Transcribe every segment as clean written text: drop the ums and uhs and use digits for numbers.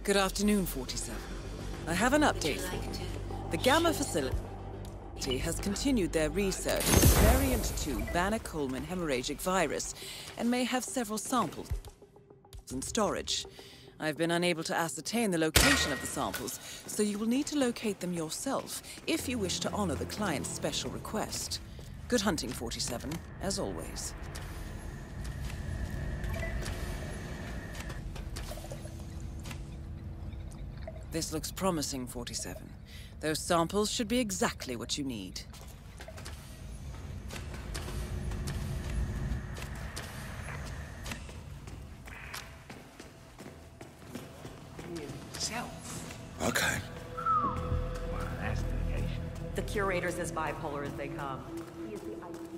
Good afternoon, 47. I have an update for you. The Gamma facility has continued their research on Variant 2 Banner-Coleman hemorrhagic virus and may have several samples in storage. I've been unable to ascertain the location of the samples, so you will need to locate them yourself if you wish to honor the client's special request. Good hunting, 47, as always. This looks promising, 47. Those samples should be exactly what you need. Okay. Wow, that's dedication. The curator's as bipolar as they come. He is the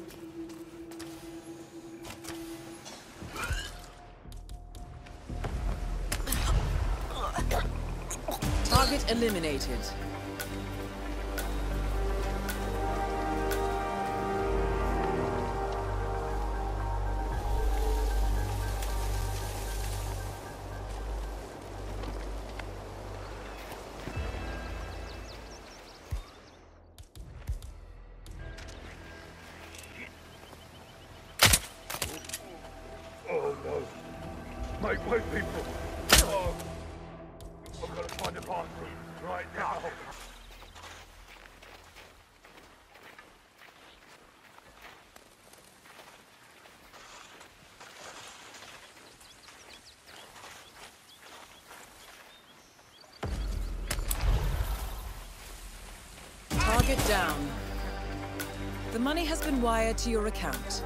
Target eliminated. Oh no. My white people. Oh. I've got to find a bathroom right now. Target down. The money has been wired to your account.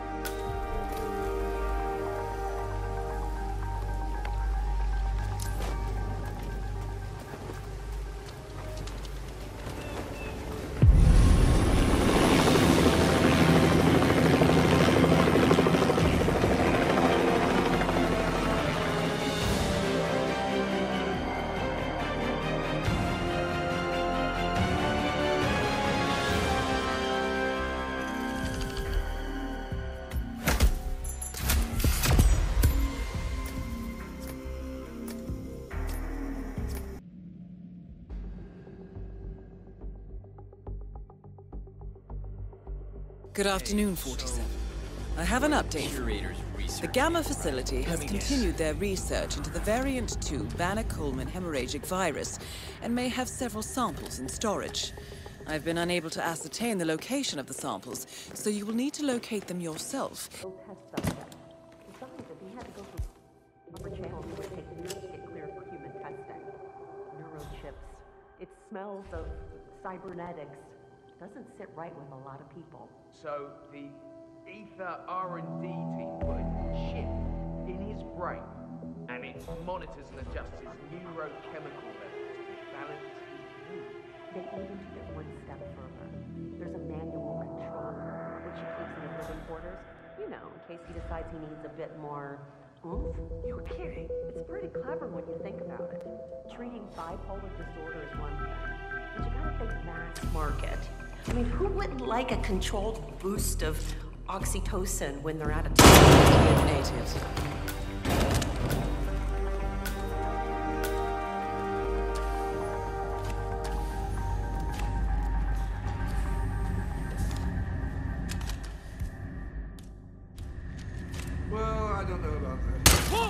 Good afternoon, 47. I have an update for you. The Gamma facility has continued their research into the Variant 2 Banner-Coleman hemorrhagic virus and may have several samples in storage. I've been unable to ascertain the location of the samples, so you will need to locate them yourself. test subject. Besides, if he had to go through upper channels, it would take years to get cleared for human testing. Neurochips. It smells of cybernetics. Doesn't sit right with a lot of people. So the Ether R&D team put a chip in his brain, and it monitors and adjusts his neurochemical levels to balance his mood. They even took it one step further. There's a manual controller, which he keeps in his living quarters. You know, in case he decides he needs a bit more oomph. You're kidding. It's pretty clever when you think about it. Treating bipolar disorder is one thing, but you gotta think mass market. I mean, who wouldn't like a controlled boost of oxytocin when they're at a Eliminated. Well, I don't know about that. Whoa!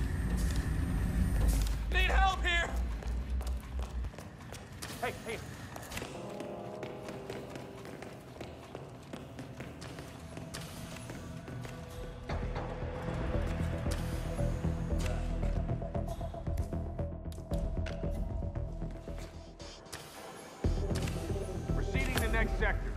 Need help here! Hey. Proceeding to next sector.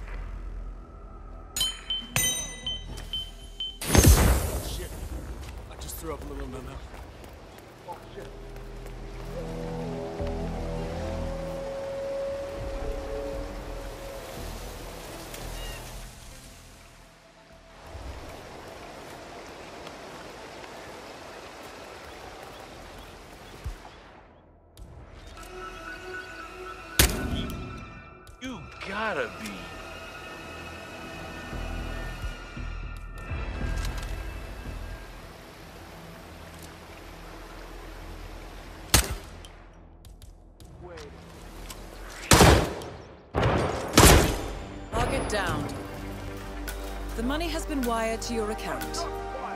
Shit. I just threw up a little memo. Oh shit. You gotta be. downed. The money has been wired to your account.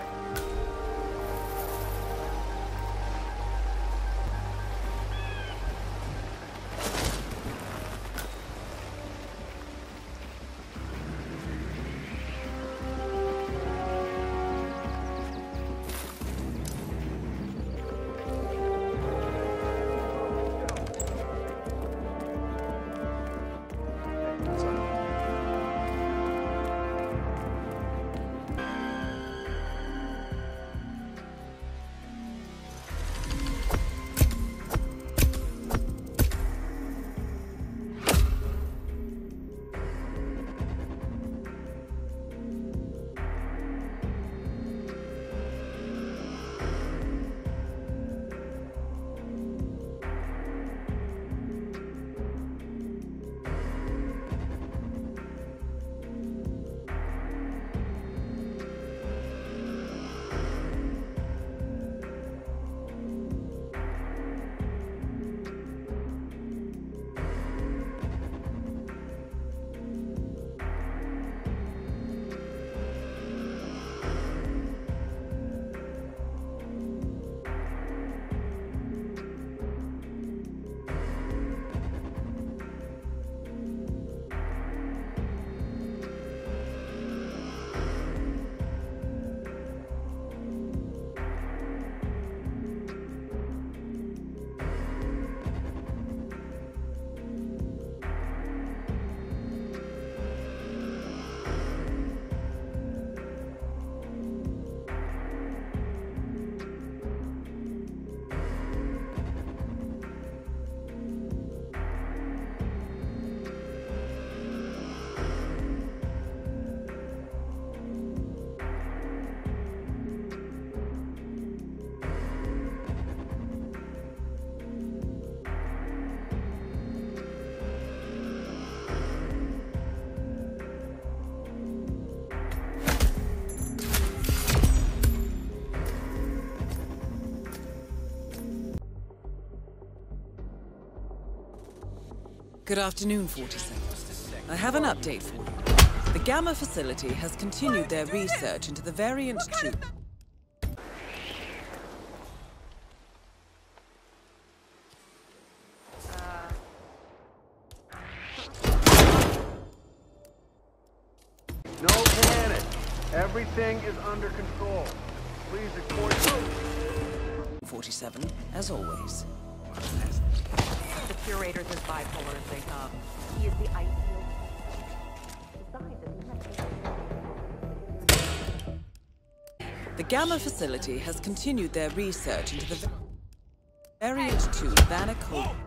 Good afternoon, 47. I have an update for you. The Gamma facility has continued their research into the variant 2. No panic. Everything is under control. Please report. 47, as always. The curator's as bipolar as they come. He is the ideal. Besides, The Gamma facility has continued their research into the variant 2 Banner Cold.